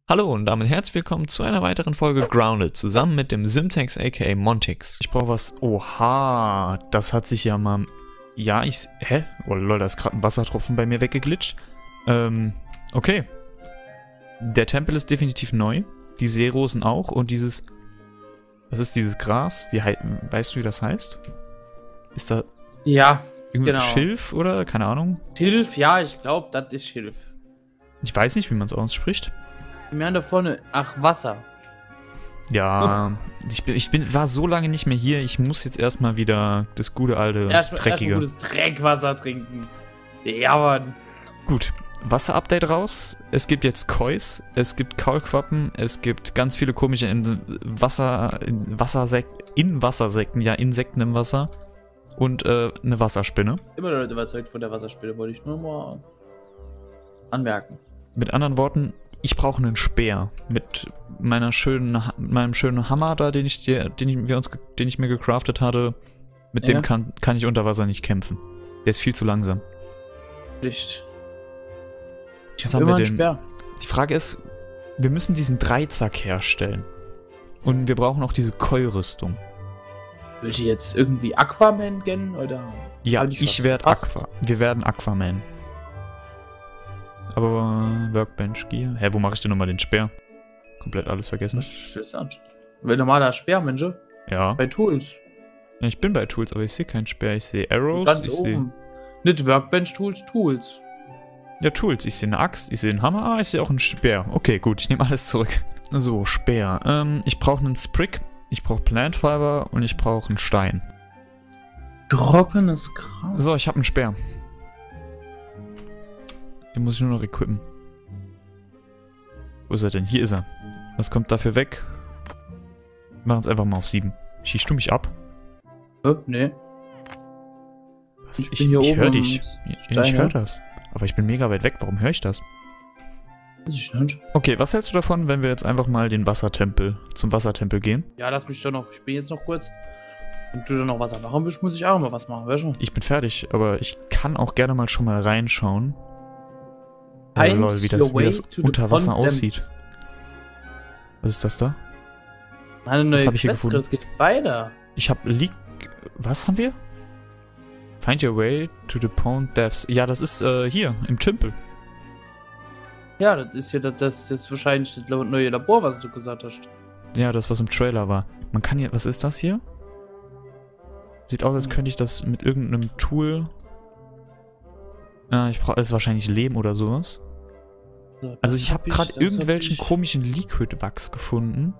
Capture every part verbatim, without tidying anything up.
Hallo und damit herzlich willkommen zu einer weiteren Folge Grounded, zusammen mit dem Simtex aka Montix. Ich brauche was... Oha, das hat sich ja mal... Ja, ich... Hä? Oh lol, da ist gerade ein Wassertropfen bei mir weggeglitscht. Ähm, okay. Der Tempel ist definitiv neu. Die Seerosen auch und dieses... Was ist dieses Gras? Wie hei... Weißt du, wie das heißt? Ist da... Ja, irgendwie genau. Schilf oder? Keine Ahnung. Schilf, ja, ich glaube, das ist Schilf. Ich weiß nicht, wie man es ausspricht. Wir haben da vorne... Ach, Wasser. Ja, ich, bin, ich bin, war so lange nicht mehr hier, ich muss jetzt erstmal wieder das gute alte, Erstmal dreckige... erst gutes Dreckwasser trinken. Ja, Mann. Gut, Wasser-Update raus. Es gibt jetzt Kois, es gibt Kaulquappen, es gibt ganz viele komische in Wasser, in Wassersek in Wassersekten, ja, Insekten im Wasser. Und äh, eine Wasserspinne. Immer noch nicht überzeugt von der Wasserspinne, wollte ich nur mal anmerken. Mit anderen Worten, ich brauche einen Speer mit meiner schönen, mit meinem schönen Hammer da, den ich dir, den ich, wir uns, den ich mir gecraftet hatte. Mit Ja. dem kann, kann ich unter Wasser nicht kämpfen. Der ist viel zu langsam. Licht. Ich Was hab haben wir immer einen denn? Speer. Die Frage ist, wir müssen diesen Dreizack herstellen. Und wir brauchen auch diese Koi-Rüstung. Will ich jetzt irgendwie Aquaman kennen, oder? Ja, Hab ich ich was werde verpasst? Aqua. Wir werden Aquaman. Aber äh, Workbench Gear. Hä, wo mache ich denn nochmal den Speer? Komplett alles vergessen. Was ist das? Will normaler Speer, Mensch. Ja. Bei Tools. Ja, ich bin bei Tools, aber ich sehe keinen Speer. Ich sehe Arrows, Ganz ich sehe... oben. Nicht Workbench Tools, Tools. Ja, Tools. Ich sehe eine Axt, ich sehe einen Hammer, ah, ich sehe auch einen Speer. Okay, gut, ich nehme alles zurück. So, Speer. Ähm, ich brauche einen Sprig, ich brauche Plant Fiber und ich brauche einen Stein. Trockenes Gras. So, ich habe einen Speer. Den muss ich nur noch equippen. Wo ist er denn? Hier ist er. Was kommt dafür weg? Wir machen es einfach mal auf sieben. Schießt du mich ab? Äh, nee. Was? Ich Ich, bin hier ich höre oben dich. im Ja, ich Stein, höre ja. das. Aber ich bin mega weit weg. Warum höre ich das? Weiß ich nicht. Okay, was hältst du davon, wenn wir jetzt einfach mal den Wassertempel, zum Wassertempel gehen? Ja, lass mich doch noch. Ich bin jetzt noch kurz. Und du dann noch Wasser machen willst, muss ich auch mal was machen, weißt du? Ich bin fertig, aber ich kann auch gerne mal schon mal reinschauen. Oh, Find lol, wie das, your wie way das to the unter Wasser pond aussieht. depths. Was ist das da? Eine neue hab ich hier Quest, gefunden? das geht weiter. Ich habe Leak... Was haben wir? Find your way to the pond depths. Ja, das ist äh, hier, im Tempel. Ja, das ist ja das, das, das ist wahrscheinlich das neue Labor, was du gesagt hast. Ja, das, was im Trailer war. Man kann hier... Was ist das hier? Sieht aus, als könnte ich das mit irgendeinem Tool... Ja, ich brauche... Das ist wahrscheinlich Lehm oder sowas. So, Also das ich habe gerade das hab irgendwelchen ich- komischen Liquid-Wachs gefunden.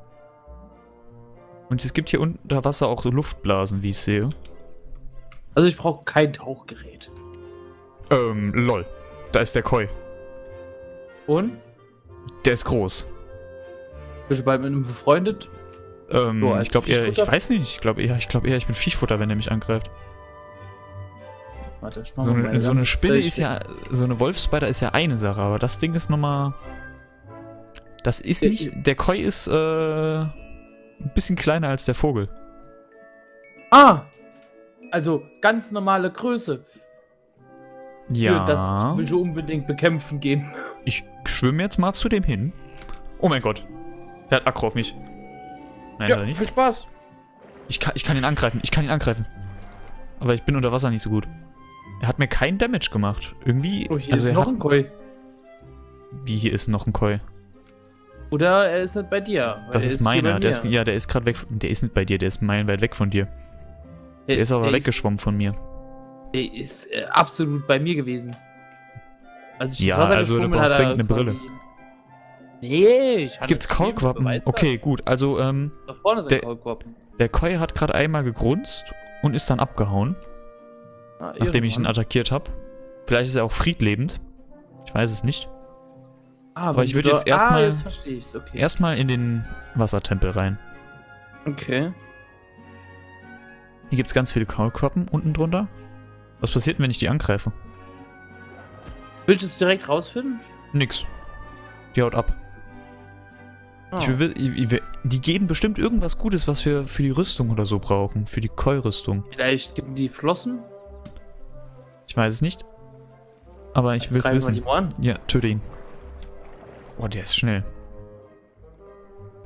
Und es gibt hier unter Wasser auch so Luftblasen, wie ich sehe. Also ich brauche kein Tauchgerät. Ähm, lol. Da ist der Koi. Und? Der ist groß. Bist du bald mit ihm befreundet? Ähm, So, als ich glaube eher... Ich Fischfutter? weiß nicht. Ich glaube eher, ich glaube eher, ich bin Viechfutter, wenn er mich angreift. Warte, ich mach So mal eine, meine so eine ganze Spinne Zeug ist hier. ja... So eine Wolfsspider ist ja eine Sache, aber das Ding ist nochmal... Das ist Ja, nicht... Der Koi ist, äh... ein bisschen kleiner als der Vogel. Ah! Also ganz normale Größe. Ja. Für das will ich unbedingt bekämpfen gehen. Ich schwimme jetzt mal zu dem hin. Oh mein Gott. Der hat Aggro auf mich. Nein, hat er Ja, nicht. viel Spaß. Ich kann, ich kann ihn angreifen. Ich kann ihn angreifen. Aber ich bin unter Wasser nicht so gut. Er hat mir keinen Damage gemacht. Irgendwie... Oh, hier also ist er noch hat, ein Koi. Wie, hier ist noch ein Koi? Oder er ist nicht bei dir. weil Das er ist hier bei meiner. Der mir. ist, ja, der ist gerade weg. Der ist nicht bei dir. Der ist meilenweit weg von dir. Der, Der- ist aber der weggeschwommen von mir. Der ist äh, absolut bei mir gewesen. Als ich Ja, ins Wasser also du gesprungen bin, brauchst hat er dringend eine quasi- Nee, ich hatte Gibt's Kaulquappen? Okay, gut. Also, ähm... Da vorne sind der- Kaulquappen. Der Koi hat gerade einmal gegrunzt und ist dann abgehauen, Ah, nachdem ich ihn irgendwann. attackiert habe. Vielleicht ist er auch friedlebend. Ich weiß es nicht. Ah, aber ich wenn würde du jetzt da- erstmal- Ah, jetzt verstehe ich's, okay. Erstmal in den Wassertempel rein. Okay. Hier gibt es ganz viele Kaulquappen unten drunter. Was passiert denn, wenn ich die angreife? Willst du es direkt rausfinden? Nix. Die haut ab. Ah. Ich will, ich will, die geben bestimmt irgendwas Gutes, was wir für die Rüstung oder so brauchen. Für die Koi-Rüstung. Vielleicht geben die Flossen? Ich weiß es nicht. Aber ich will es Greifen wir wissen. die mal an. Ja, töte ihn. Oh, der ist schnell.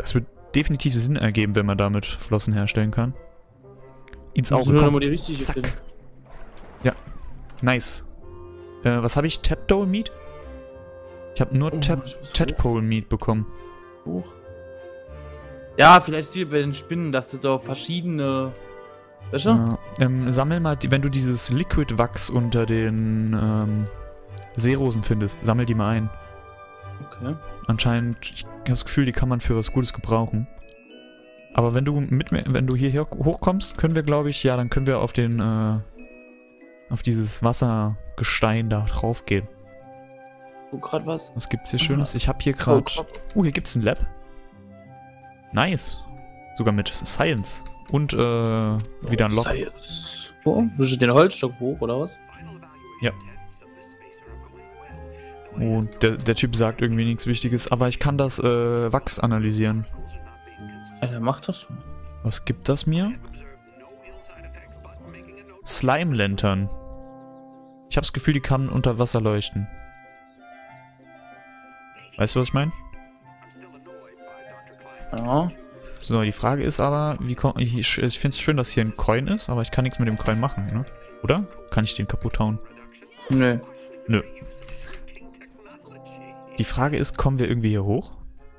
Das wird definitiv Sinn ergeben, wenn man damit Flossen herstellen kann. Ins Auge nur noch kommen. mal die richtige Zack. finden. Ja, nice. Äh, was habe ich? Tadpole Meat? Ich habe nur Oh, Tap ich muss Tadpole Meat bekommen. Hoch. Ja, vielleicht ist wie bei den Spinnen, dass du da verschiedene... Weißt du? Ja, ähm, sammel mal, die, wenn du dieses Liquid Wachs unter den ähm, Seerosen findest, sammel die mal ein. Okay. Anscheinend, ich habe das Gefühl, die kann man für was Gutes gebrauchen. Aber wenn du mit mir, wenn du hierher hochkommst, können wir, glaube ich, ja, dann können wir auf den, äh, auf dieses Wassergestein da drauf gehen. Wo grad was? Was gibt's hier Schönes? Ich habe hier gerade... Oh, hier gibt's ein Lab. Nice. Sogar mit Science. Und, äh, wieder ein Lock. Science. Oh, du steht den Holzstock hoch, oder was? Ja. Und der, der Typ sagt irgendwie nichts Wichtiges, aber ich kann das äh, Wachs analysieren. Alter, mach das. Was gibt das mir? Slime-Lantern. Ich habe das Gefühl, die kann unter Wasser leuchten. Weißt du, was ich meine? Ja. So, die Frage ist aber, wie komm, ich, ich finde es schön, dass hier ein Coin ist, aber ich kann nichts mit dem Coin machen, ne? Oder? Kann ich den kaputt hauen? Nö. Nö. Die Frage ist, kommen wir irgendwie hier hoch?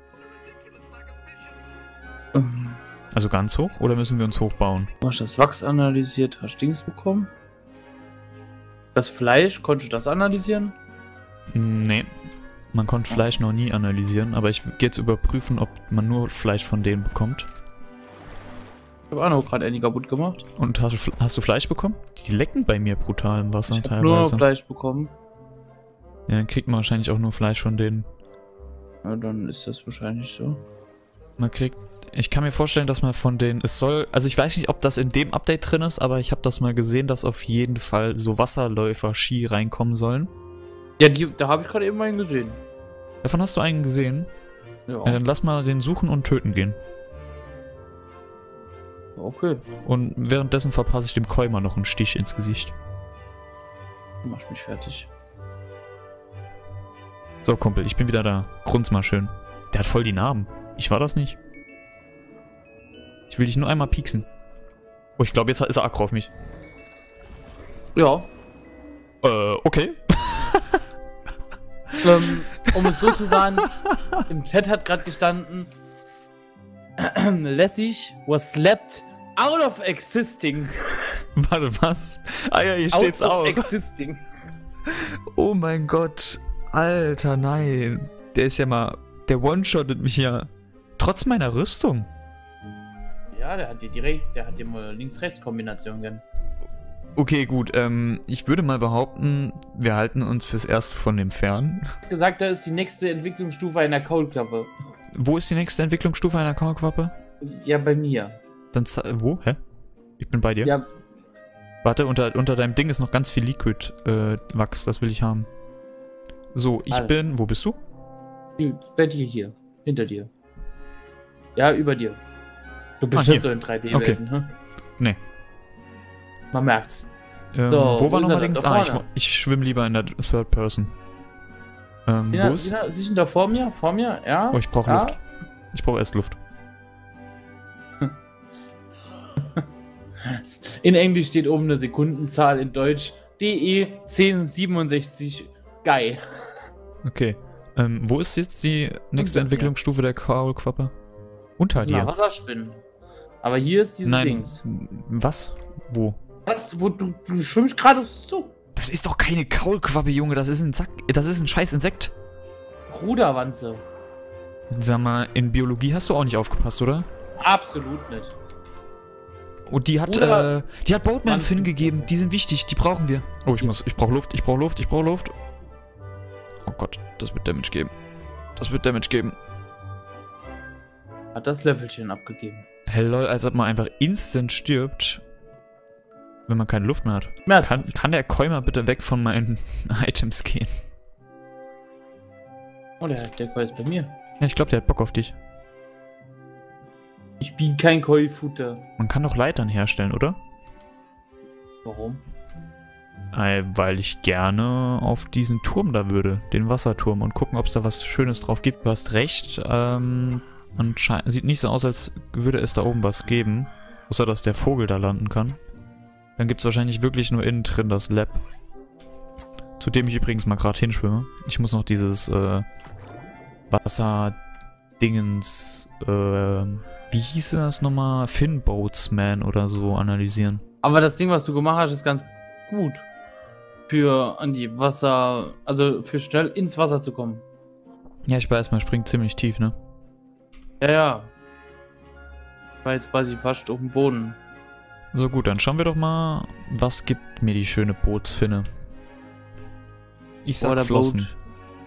Ähm, Also ganz hoch? Oder müssen wir uns hochbauen? Du hast das Wachs analysiert, hast Dings bekommen? Das Fleisch, konntest du das analysieren? Nee. Man konnte Fleisch noch nie analysieren, aber ich gehe jetzt überprüfen, ob man nur Fleisch von denen bekommt. Ich habe auch noch gerade eine kaputt gemacht. Und hast du, Fle- hast du Fleisch bekommen? Die lecken bei mir brutal im Wasser Ich habe teilweise. nur noch Fleisch bekommen. Ja, dann kriegt man wahrscheinlich auch nur Fleisch von denen. Ja, dann ist das wahrscheinlich so. Man kriegt... Ich kann mir vorstellen, dass man von denen... Es soll... Also ich weiß nicht, ob das in dem Update drin ist, aber ich habe das mal gesehen, dass auf jeden Fall so Wasserläufer-Ski reinkommen sollen. Ja, die, da habe ich gerade eben einen gesehen. Davon hast du einen gesehen? Ja. Ja, dann lass mal den suchen und töten gehen. Okay. Und währenddessen verpasse ich dem Koi mal noch einen Stich ins Gesicht. Du machst mich fertig. So, Kumpel, ich bin wieder da. Grunz mal schön. Der hat voll die Narben. Ich war das nicht. Ich will dich nur einmal pieksen. Oh, ich glaube, jetzt ist er aggro auf mich. Ja. Äh, okay. ähm, um es so zu sagen, im Chat hat gerade gestanden, Lessig was slapped out of existing. Warte, was? Ah ja, hier Out steht's of auch. existing. Oh mein Gott. Alter, nein. Der ist ja mal... Der one-shottet mich ja. Trotz meiner Rüstung. Ja, der hat die direkt, der hat die mal Links-Rechts-Kombination gern. Okay, gut. Ähm, ich würde mal behaupten, wir halten uns fürs Erste von dem fern. Gesagt, da ist die nächste Entwicklungsstufe einer Cold-Klappe. Wo ist die nächste Entwicklungsstufe einer Kaulquappe? Ja, bei mir. Dann ze- wo? Hä? Ich bin bei dir. Ja, Warte, unter, unter deinem Ding ist noch ganz viel Liquid äh, Wachs, das will ich haben. So, ich Also. bin... Wo bist du? bei dir hier. Hinter dir. Ja, über dir. Du bist Ah, schon hier. so in drei D-Welten, okay. Ne? Nee. Man merkt's. Ähm, So, wo wo war ist nochmal er links? da Ah, ich, vorne? ich schwimme lieber in der Third Person. Ähm, Ja, wo ist... ja, Sie sind da vor mir? Vor mir? Ja. Oh, ich brauche ja. Luft. Ich brauche erst Luft. In Englisch steht oben eine Sekundenzahl, in Deutsch D E zehn siebenundsechzig. Geil. Okay. Ähm, wo ist jetzt die nächste Unter mir. Entwicklungsstufe der Kaulquappe? Unter Das ist ein dir. Wasserspinnen. Aber hier ist dieses Nein. Dings. Was? Wo? Was? Wo, du, du schwimmst gerade so. Das ist doch keine Kaulquappe, Junge. Das ist ein Sack. Das ist ein scheiß Insekt. Ruderwanze. Sag mal, in Biologie hast du auch nicht aufgepasst, oder? Absolut nicht. Und die hat, Ruder- äh, die hat Boatman Wanzen. Fin gegeben. Die sind wichtig. Die brauchen wir. Oh, ich muss, ich brauche Luft. Ich brauche Luft. Ich brauche Luft. Oh Gott, das wird Damage geben. Das wird Damage geben. Hat das Löffelchen abgegeben. Hell lol, als ob man einfach instant stirbt, wenn man keine Luft mehr hat. Schmerz. Kann, kann der Koi mal bitte weg von meinen Items gehen? Oh, der, der Koi ist bei mir. Ja, ich glaube, der hat Bock auf dich. Ich bin kein Koi-Futter. Man kann doch Leitern herstellen, oder? Warum? Äh, weil ich gerne auf diesen Turm da würde, den Wasserturm, und gucken, ob es da was Schönes drauf gibt. Du hast recht, ähm, Anscheinend sieht nicht so aus, als würde es da oben was geben. Außer, dass der Vogel da landen kann. Dann gibt es wahrscheinlich wirklich nur innen drin das Lab. Zu dem ich übrigens mal gerade hinschwimme. Ich muss noch dieses äh, Wasser-Dingens, äh, wie hieß das nochmal? Finboatsman oder so analysieren. Aber das Ding, was du gemacht hast, ist ganz gut. Für an die Wasser, also für schnell ins Wasser zu kommen. Ja, ich weiß, man springt ziemlich tief, ne? Ja, ja. Ich war jetzt quasi fast auf dem Boden. So gut, dann schauen wir doch mal, was gibt mir die schöne Bootsfinne. Ich sag Flossen. Boat.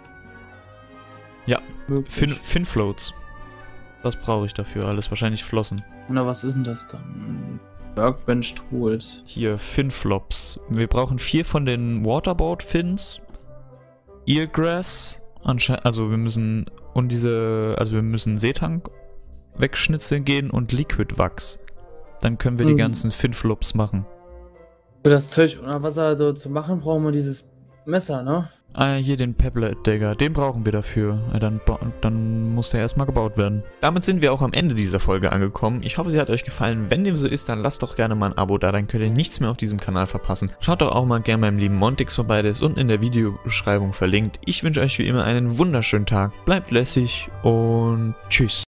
Ja, fin Finfloats. Das brauche ich dafür alles, wahrscheinlich Flossen. Na, was ist denn das dann? Workbench Tools. Hier, Finflops. Wir brauchen vier von den Waterboat-Fins. Eelgrass. Also wir müssen, und diese, also wir müssen Seetank wegschnitzeln gehen und Liquid Wachs. Dann können wir mhm. die ganzen Finflops machen. Für das Zeug unter Wasser so zu machen, brauchen wir dieses Messer, ne? Ah, hier den Pebblet Dagger, den brauchen wir dafür. Ja, dann, dann muss der erstmal gebaut werden. Damit sind wir auch am Ende dieser Folge angekommen. Ich hoffe, sie hat euch gefallen. Wenn dem so ist, dann lasst doch gerne mal ein Abo da, dann könnt ihr nichts mehr auf diesem Kanal verpassen. Schaut doch auch mal gerne beim lieben Montix vorbei, der ist unten in der Videobeschreibung verlinkt. Ich wünsche euch wie immer einen wunderschönen Tag, bleibt lässig und tschüss.